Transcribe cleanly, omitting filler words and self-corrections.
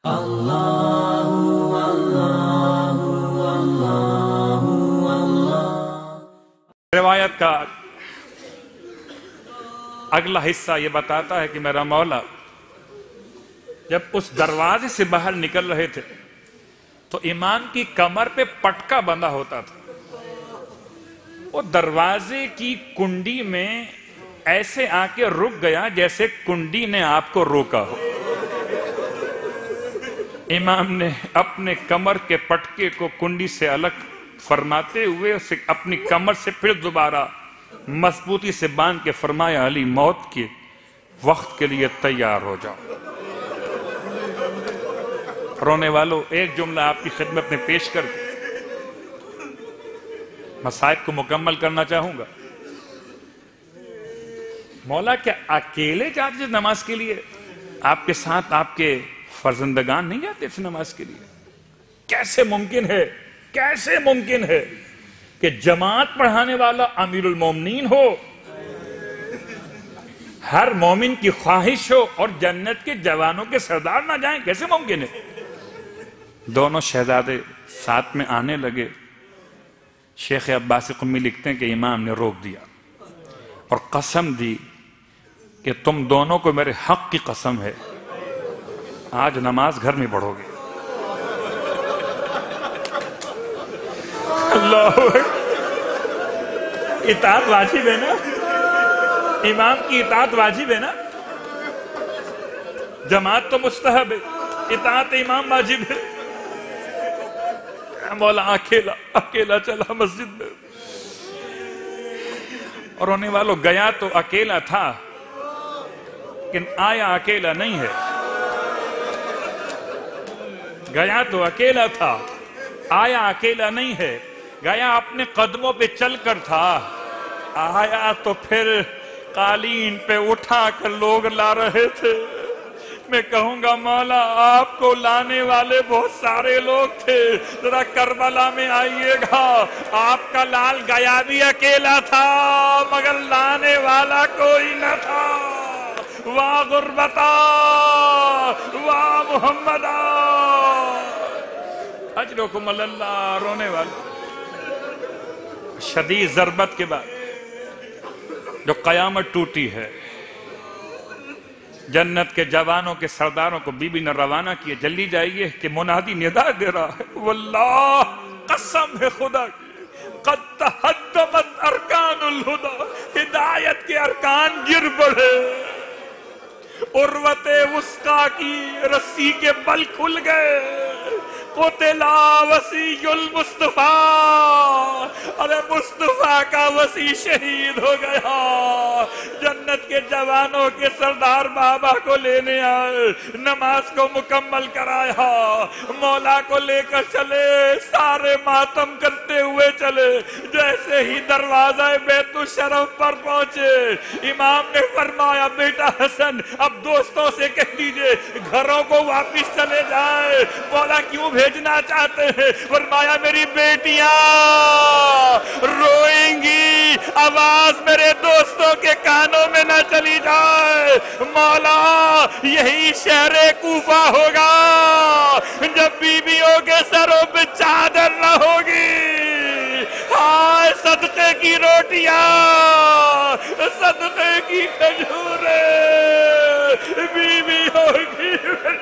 روایت کا اگلا حصہ یہ بتاتا ہے کہ میرا مولا جب اس دروازے سے باہر نکل رہے تھے تو امام کی کمر پہ پٹکا بندھا ہوتا تھا. وہ دروازے کی کنڈی میں ایسے آ کے رک گیا جیسے کنڈی نے آپ کو روکا ہو. امام نے اپنے کمر کے پٹکے کو کنڈی سے الگ فرماتے ہوئے اسے اپنی کمر سے پھر دوبارہ مضبوطی سے باندھ کے فرمایا علی موت کے وقت کے لیے تیار ہو جاؤ. رونے والوں ایک جملہ آپ کی خدمت میں پیش کر کے مصائب کو مکمل کرنا چاہوں گا. مولا کیا اکیلے جاتے تھے نماز کے لیے؟ آپ کے ساتھ آپ کے فرزندگان نہیں جاتے تھے نماز کے لیے؟ کیسے ممکن ہے کہ جماعت پڑھانے والا امیر المومنین ہو، ہر مومن کی خواہش ہو اور جنت کے جوانوں کے سردار نہ جائیں؟ کیسے ممکن ہے؟ دونوں شہزادے ساتھ میں آنے لگے. شیخ عباس قمی لکھتے ہیں کہ امام نے روک دیا اور قسم دی کہ تم دونوں کو میرے حق کی قسم ہے آج نماز گھر میں پڑھو گے. اللہ اطاعت واجب ہے نا، امام کی اطاعت واجب ہے نا. جماعت تو مستحب ہے، اطاعت امام واجب ہے. مولا اکیلا چلا مسجد میں. اور رونے والوں گیا تو اکیلا تھا لیکن آیا اکیلا نہیں ہے. گیا تو اکیلا تھا، آیا اکیلا نہیں ہے. گیا اپنے قدموں پہ چل کر تھا، آیا تو پھر قالین پہ اٹھا کر لوگ لا رہے تھے. میں کہوں گا مولا آپ کو لانے والے بہت سارے لوگ تھے، ذرا کربلا میں آئیے گا. آپ کا لال گیا بھی اکیلا تھا مگر لانے والا کوئی نہ تھا. واہ غربتا واہ محمدا اجرکم اللہ. رونے والے شدید ضربت کے بعد جو قیامت ٹوٹی ہے، جنت کے جوانوں کے سرداروں کو بی بی نے روانہ کیے. جلدی جائیے کہ منادی ندا دے رہا ہے. واللہ قسم ہے خدا کی قد تہدمت ارکان الہدا، ہدایت کے ارکان گر پڑے. عروت وثقی کی رسی کے بل کھل گئے. قتلا وسیع المصطفیٰ، ارے مصطفیٰ کا وسیع شہید ہو گیا. جنت کے جوانوں کے سردار بابا کو لینے آئے، نماز کو مکمل کرایا، مولا کو لے کر چلے. سارے ماتم کرتے ہوئے چلے. جیسے ہی دروازہ بیت الشرف پر پہنچے امام نے فرمایا بیٹا حسن اب دوستوں سے کہہ دیجئے گھروں کو واپس چلے جائے. مولا کیوں بھیجنا چاہتے ہیں؟ فرمایا میری بیٹیاں روئیں گی، آواز میرے دوستوں کے کانوں میں نہ چلی جائے. مولا یہی شہر کوفہ ہوگا جب بیویوں کے سروں پہ چادر نہ ہوگی. ہائے صدقے کی روٹیاں، صدقے کی کھجوریں، بیوی ہوگی